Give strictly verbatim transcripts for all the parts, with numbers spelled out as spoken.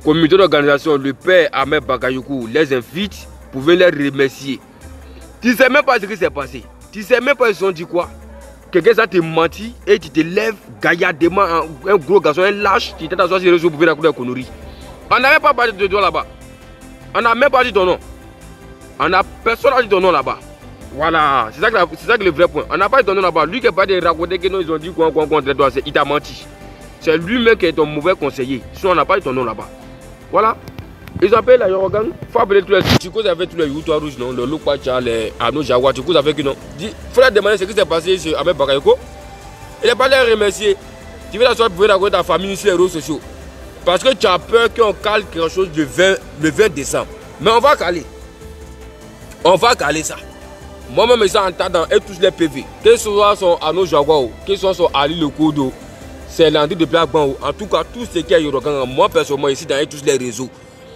comité d'organisation, le père Ahmed Bakayoko les invite pour venir les remercier. Tu ne sais même pas ce qui s'est passé. Tu ne sais même pas ils ont dit quoi. Quelqu'un ça te menti et tu te lèves gaillardement, un, un gros garçon, un lâche, tu t'es assis sur les réseaux pour venir raconter la connerie. On n'a même pas parlé de toi là-bas. On n'a même pas dit ton nom. On a personne n'a dit ton nom là-bas. Voilà, c'est ça, ça que le vrai point. On n'a pas dit ton nom là-bas. Lui qui n'a pas de raconter que non, ils ont dit quoi, quoi, contre toi, il t'a menti. C'est lui-même qui est ton mauvais conseiller. Sinon, on n'a pas dit ton nom là-bas. Voilà. Ils appellent la Yorogan. Il faut appeler tous les. Tu causes avec tous les Youtois rouges, non? Le Lokwacha, les Arnaud Jawa, tu causes avec eux, non? Il faut leur demander ce qui s'est passé sur Ahmed Bakayoko. Il n'est pas les remercier. Tu veux la soirée pour raconter ta famille sur les réseaux sociaux. Parce que tu as peur qu'on cale quelque chose le vingt, le vingt décembre. Mais on va caler. On va caler ça. Moi-même, je suis en attendant et tous les P V. Que ce soit son Arnaud Jawa, que ce soit son Ali Le Kodo, c'est l'André de Blackban. En tout cas, tout ce qui est Yorogan, moi personnellement, ici dans tous les réseaux.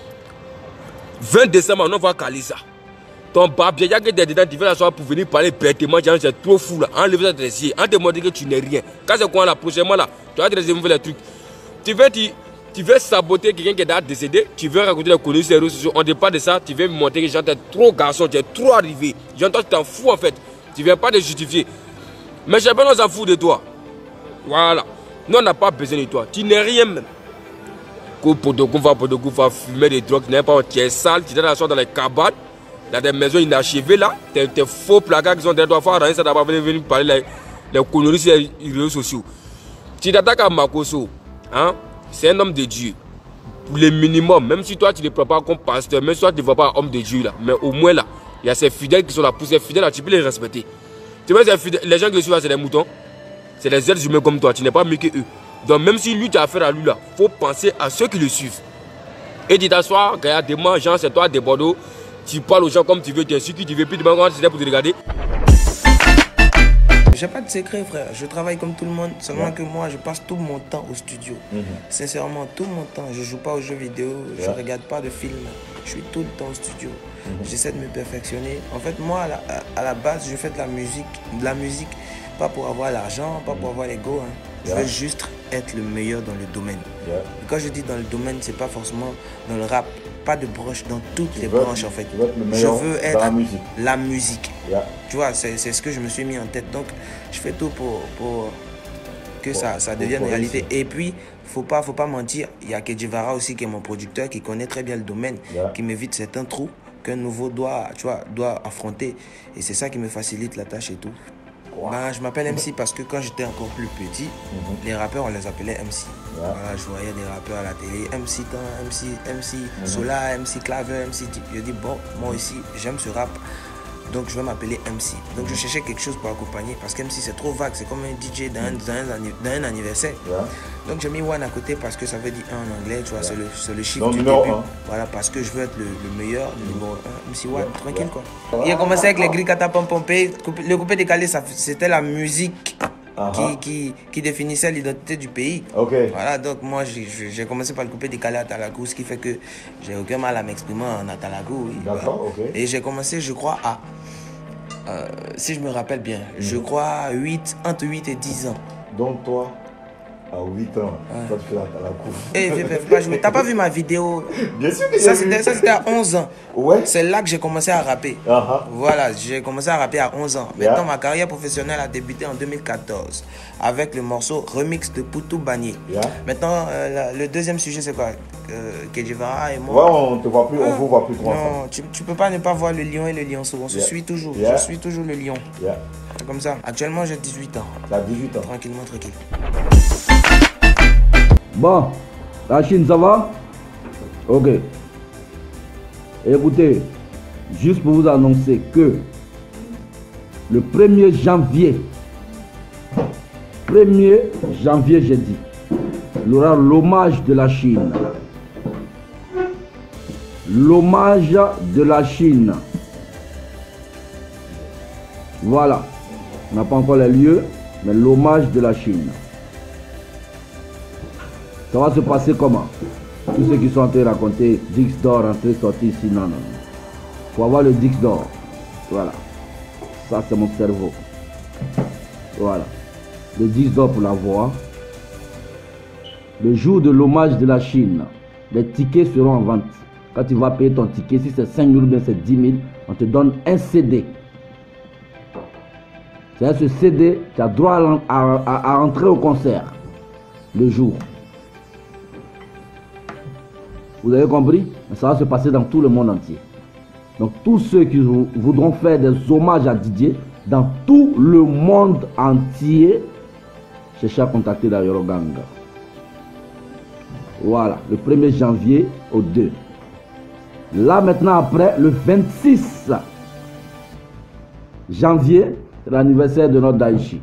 vingt décembre, on va caler ça. Ton barbier, il y a que des dedans, tu veux la soirée pour venir parler bêtement, c'est trop fou là. Enlève ça de l'essier, en te montrant que tu n'es rien. Quand c'est quoi là, prochainement là, tu vas te réserver les trucs. Tu veux, tu, tu veux saboter quelqu'un qui est déjà décédé, tu veux raconter les conneries sur les réseaux sociaux, on ne parle pas de ça, tu veux me montrer que j'entends trop garçon, tu es trop arrivé. J'entends que tu t'en fous en fait. Tu ne viens pas de justifier. Mais j'ai pas on s'en fout de toi. Voilà. Nous on n'a pas besoin de toi. Tu n'es rien même. Qu'on va va fumer des drogues, tu es sale, tu es dans les cabanes, dans des maisons inachevées là, tes faux placards qui sont derrière toi, il faut ça d'abord venir parler les conneries sur les réseaux sociaux. Tu t'attaques à Makosso, hein? C'est un homme de Dieu. Pour le minimum, même si toi tu ne le prends pas comme pasteur, même si toi tu ne vois pas homme de Dieu là, mais au moins là, il y a ces fidèles qui sont là. Pour ces fidèles là, tu peux les respecter. Tu vois, les gens qui le suivent, c'est des moutons, c'est des êtres humains comme toi, tu n'es pas mieux que eux. Donc même si lui tu as affaire à lui là, il faut penser à ceux qui le suivent. Et tu t'assois, regarde des gens, c'est toi des Bordeaux, tu parles aux gens comme tu veux, tu es sûr que tu veux, puis tu vas quand c'était pour te regarder. J'ai pas de secret frère, je travaille comme tout le monde, seulement ouais. que moi je passe tout mon temps au studio. Mm-hmm. Sincèrement, tout mon temps, je joue pas aux jeux vidéo, ouais. je regarde pas de films, je suis tout le temps au studio. Mm-hmm. J'essaie de me perfectionner. En fait moi à la, à la base je fais de la musique, de la musique pas pour avoir l'argent, pas pour avoir l'ego, hein. Je veux juste être le meilleur dans le domaine. Yeah. Et quand je dis dans le domaine, c'est pas forcément dans le rap, pas de broche, dans toutes tu les branches en fait. Je veux être la musique. La musique. Yeah. Tu vois, c'est ce que je me suis mis en tête. Donc, je fais tout pour, pour que bon, ça, ça devienne pour réalité. Réussir. Et puis, faut pas, faut pas mentir, il y a Kedjivara aussi qui est mon producteur, qui connaît très bien le domaine, yeah. qui m'évite certains trous qu'un nouveau doit, tu vois, doit affronter. Et c'est ça qui me facilite la tâche et tout. Wow. Ben, je m'appelle M C parce que quand j'étais encore plus petit, mm-hmm. les rappeurs on les appelait M C. Yeah. Voilà, je voyais des rappeurs à la télé, M C Tan, M C, M C mm-hmm. Sola, M C Claver, M C Deep. Je dis bon, moi aussi j'aime ce rap, donc je vais m'appeler M C. Donc mm-hmm. je cherchais quelque chose pour accompagner parce qu'M C c'est trop vague, c'est comme un D J dans, mm-hmm. un, dans, un, dans un anniversaire. Yeah. Donc j'ai mis One à côté parce que ça veut dire un en anglais, tu vois, yeah. c'est le, le chiffre donc, du début. Un. Voilà, parce que je veux être le, le meilleur, le numéro un, M C One, yeah. tranquille yeah. quoi. Il a commencé avec les grilles kata pom pompé, le coupé décalé, c'était la musique uh-huh. qui, qui, qui définissait l'identité du pays. Okay. Voilà, donc moi j'ai commencé par le coupé décalé à Talagou, ce qui fait que j'ai aucun mal à m'exprimer en Talagou. D'accord, ok. Et j'ai commencé, je crois, à, euh, si je me rappelle bien, mm. je crois huit, entre huit et dix ans. Donc toi à huit ans, ouais. toi tu fais la, la cour. Eh, hey, fais pas jouer. T'as pas vu ma vidéo? Bien sûr que ça c'était à onze ans. Ouais. C'est là que j'ai commencé à rapper. Uh-huh. Voilà, j'ai commencé à rapper à onze ans. Yeah. Maintenant, ma carrière professionnelle a débuté en deux mille quatorze avec le morceau Remix de Poutou Bagné. Yeah. Maintenant, euh, la, le deuxième sujet, c'est quoi? euh, Kedjivara et moi. Ouais, on te voit plus, ah. on vous voit plus trop ensemble. Non, tu, tu peux pas ne pas voir le lion et le lionceau. On se yeah. suit toujours. Yeah. Je suis toujours le lion. Yeah. C'est comme ça. Actuellement, j'ai dix-huit ans. T'as dix-huit ans. Tranquillement, tranquille. Bon, la Chine, ça va? Ok. Écoutez, juste pour vous annoncer que le premier janvier, premier janvier, j'ai dit, il y aura l'hommage de la Chine. L'hommage de la Chine. Voilà. On n'a pas encore les lieux, mais l'hommage de la Chine. Ça va se passer comment? Tous ceux qui sont en train de raconter Dix d'or entré sorti ici, non, non, non. Il faut avoir le Dix d'or. Voilà. Ça, c'est mon cerveau. Voilà. Le Dix d'or pour la voix. Le jour de l'hommage de la Chine, les tickets seront en vente. Quand tu vas payer ton ticket, si c'est cinq mille ou bien c'est dix mille, on te donne un C D. C'est ce C D, tu as droit à, à, à, à entrer au concert le jour. Vous avez compris? Ça va se passer dans tout le monde entier. Donc tous ceux qui voudront faire des hommages à Didier dans tout le monde entier, cherchez à contacter la Yoro Gang. Voilà, le premier janvier au deux. Là maintenant après, le vingt-six janvier, c'est l'anniversaire de notre Daichi.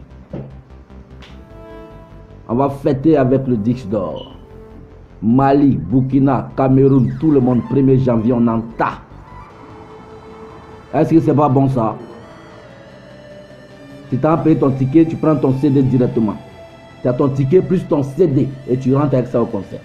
On va fêter avec le Dix d'or. Mali, Burkina, Cameroun, tout le monde, premier janvier, on en tas. Est-ce que c'est pas bon ça? Si tu as payé ton ticket, tu prends ton C D directement. Tu as ton ticket plus ton C D et tu rentres avec ça au concert.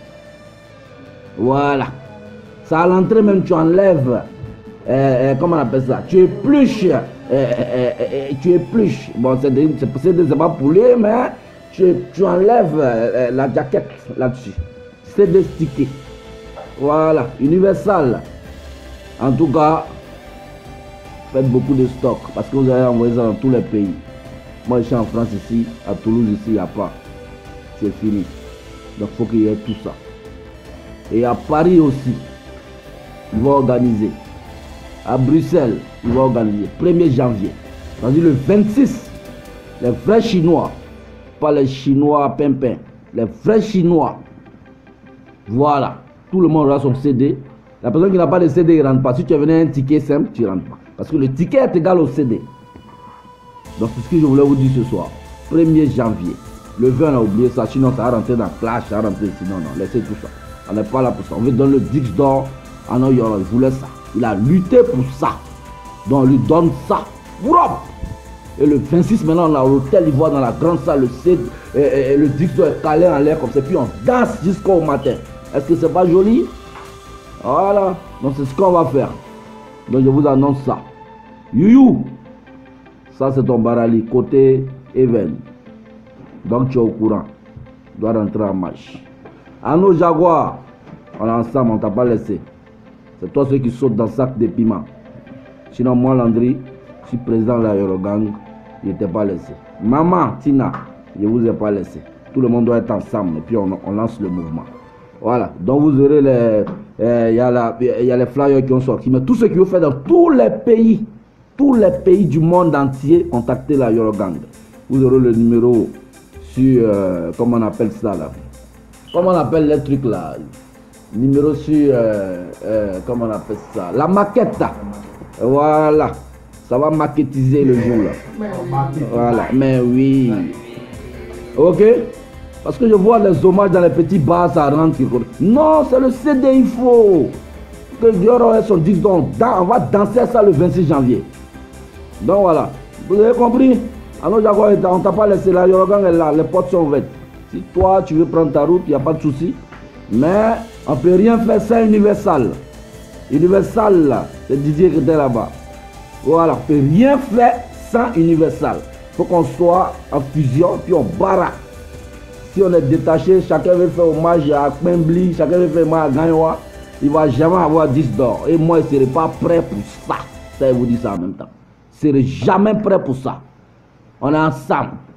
Voilà. Ça à l'entrée même, tu enlèves, euh, euh, comment on appelle ça? Tu épluches, euh, euh, euh, tu épluches. Bon, c'est pas poulet, mais tu, tu enlèves euh, la jaquette là-dessus. C'est des tickets. Voilà, Universal. En tout cas, faites beaucoup de stock parce que vous allez envoyer ça dans tous les pays. Moi, je suis en France ici, à Toulouse ici, il n'y a pas. C'est fini. Donc, il faut qu'il y ait tout ça. Et à Paris aussi, ils vont organiser. À Bruxelles, ils vont organiser. premier janvier. C'est-à-dire le vingt-six, les vrais Chinois, pas les Chinois pimpins, les vrais Chinois. Voilà, tout le monde aura son C D. La personne qui n'a pas de C D, il ne rentre pas. Si tu as venu un ticket simple, tu ne rentres pas. Parce que le ticket est égal au C D. Donc c'est ce que je voulais vous dire ce soir. premier janvier. Le vingt, on a oublié ça. Sinon, ça va rentrer dans Clash, ça va rentrer ici. Non, non, laissez tout ça. On n'est pas là pour ça. On veut donner le Dix d'or à New York. Il voulait ça. Il a lutté pour ça. Donc on lui donne ça. Et le vingt-six, maintenant, on a l'hôtel, il voit dans la grande salle, le C D, et, et, et le Dix d'or est calé en l'air comme ça. Puis on danse jusqu'au matin. Est-ce que c'est pas joli? Voilà. Donc c'est ce qu'on va faire. Donc je vous annonce ça. Youyou. Ça c'est ton barali. Côté Even. Donc tu es au courant. Tu dois rentrer en marche. À nos Jaguars. On est ensemble, on t'a pas laissé. C'est toi ceux qui sautent dans le sac de piment. Sinon moi Landry, je suis président de la Yoro Gang. Il n'était pas laissé. Maman, Tina, je ne vous ai pas laissé. Tout le monde doit être ensemble. Et puis on, on lance le mouvement. Voilà, donc vous aurez les, il euh, y, a y a les flyers qui ont sorti, mais tout ce qui vous fait dans tous les pays, tous les pays du monde entier, contactez la Yoro Gang. Vous aurez le numéro sur, euh, comment on appelle ça là, comment on appelle les trucs là, numéro sur, euh, euh, comment on appelle ça, la maquette là. Voilà, ça va maquettiser le jour là. Voilà, mais oui, ok. Parce que je vois les hommages dans les petits bars, ça rentre. Non, c'est le C D, il faut que Yoro ait son dix d'or. On va danser ça le vingt-six janvier. Donc voilà, vous avez compris? Alors, on ne t'a pas laissé la Yoro Gang est là, les portes sont ouvertes. Si toi, tu veux prendre ta route, il n'y a pas de souci. Mais on ne peut rien faire sans Universal. Universal, là, c'est Didier qui était là-bas. Voilà, on ne peut rien faire sans Universal. Il faut qu'on soit en fusion, puis on barra. Si on est détaché, chacun veut faire hommage à Kpembli, chacun veut faire hommage à Gagnoa, il ne va jamais avoir dix d'or. Et moi, je ne serai pas prêt pour ça. Ça, je vous dis ça en même temps. Je ne serai jamais prêt pour ça. On est ensemble.